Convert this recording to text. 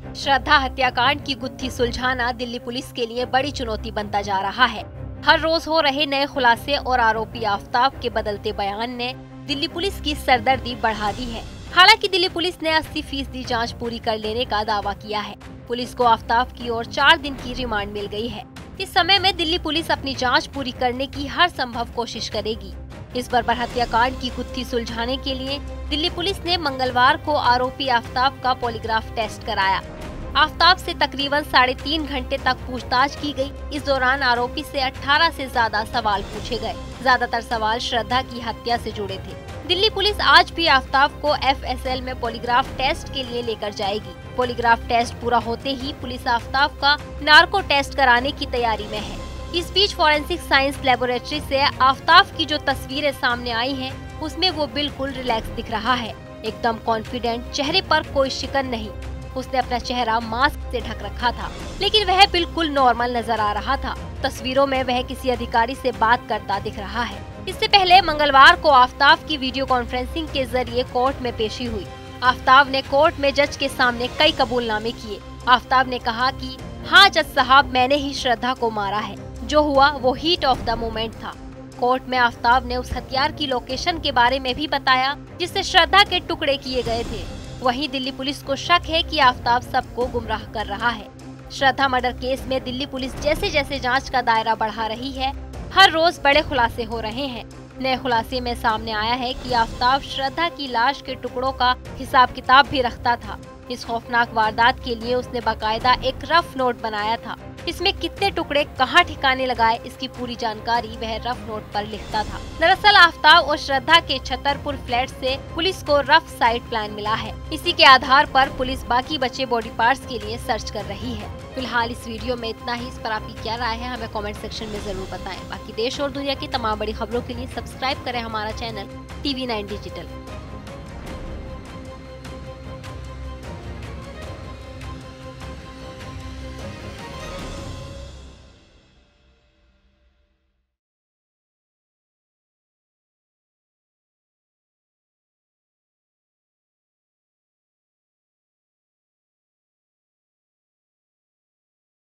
श्रद्धा हत्याकांड की गुत्थी सुलझाना दिल्ली पुलिस के लिए बड़ी चुनौती बनता जा रहा है। हर रोज हो रहे नए खुलासे और आरोपी आफताब के बदलते बयान ने दिल्ली पुलिस की सरदर्दी बढ़ा दी है। हालांकि दिल्ली पुलिस ने 80% जांच पूरी कर लेने का दावा किया है। पुलिस को आफताब की ओर 4 दिन की रिमांड मिल गई है। इस समय में दिल्ली पुलिस अपनी जांच पूरी करने की हर संभव कोशिश करेगी। इस बर्बर हत्याकांड की गुत्थी सुलझाने के लिए दिल्ली पुलिस ने मंगलवार को आरोपी आफताब का पॉलीग्राफ टेस्ट कराया। आफताब से तकरीबन 3.5 घंटे तक पूछताछ की गई। इस दौरान आरोपी से 18 से ज्यादा सवाल पूछे गए। ज्यादातर सवाल श्रद्धा की हत्या से जुड़े थे। दिल्ली पुलिस आज भी आफताब को FSL में पॉलीग्राफ टेस्ट के लिए लेकर जाएगी। पॉलीग्राफ टेस्ट पूरा होते ही पुलिस आफताब का नार्को टेस्ट कराने की तैयारी में है। इस बीच फॉरेंसिक साइंस लेबोरेटरी से आफताब की जो तस्वीरें सामने आई हैं, उसमें वो बिल्कुल रिलैक्स दिख रहा है, एकदम कॉन्फिडेंट, चेहरे पर कोई शिकन नहीं। उसने अपना चेहरा मास्क से ढक रखा था, लेकिन वह बिल्कुल नॉर्मल नजर आ रहा था। तस्वीरों में वह किसी अधिकारी से बात करता दिख रहा है। इससे पहले मंगलवार को आफताब की वीडियो कॉन्फ्रेंसिंग के जरिए कोर्ट में पेशी हुई। आफताब ने कोर्ट में जज के सामने कई कबूलनामे किए। आफताब ने कहा कि हाँ जज साहब, मैंने ही श्रद्धा को मारा है। जो हुआ वो हीट ऑफ द मोमेंट था। कोर्ट में आफताब ने उस हथियार की लोकेशन के बारे में भी बताया जिससे श्रद्धा के टुकड़े किए गए थे। वहीं दिल्ली पुलिस को शक है कि आफताब सबको गुमराह कर रहा है। श्रद्धा मर्डर केस में दिल्ली पुलिस जैसे जैसे जांच का दायरा बढ़ा रही है, हर रोज बड़े खुलासे हो रहे हैं। नए खुलासे में सामने आया है कि आफताब श्रद्धा की लाश के टुकड़ों का हिसाब किताब भी रखता था। इस खौफनाक वारदात के लिए उसने बाकायदा एक रफ नोट बनाया था। इसमें कितने टुकड़े कहाँ ठिकाने लगाए, इसकी पूरी जानकारी वह रफ नोट पर लिखता था। दरअसल आफताब और श्रद्धा के छतरपुर फ्लैट से पुलिस को रफ साइट प्लान मिला है। इसी के आधार पर पुलिस बाकी बचे बॉडी पार्ट्स के लिए सर्च कर रही है। फिलहाल इस वीडियो में इतना ही। इस पर आपकी क्या राय है, हमें कमेंट सेक्शन में जरूर बताएं। बाकी देश और दुनिया की तमाम बड़ी खबरों के लिए सब्सक्राइब करें हमारा चैनल TV9 डिजिटल।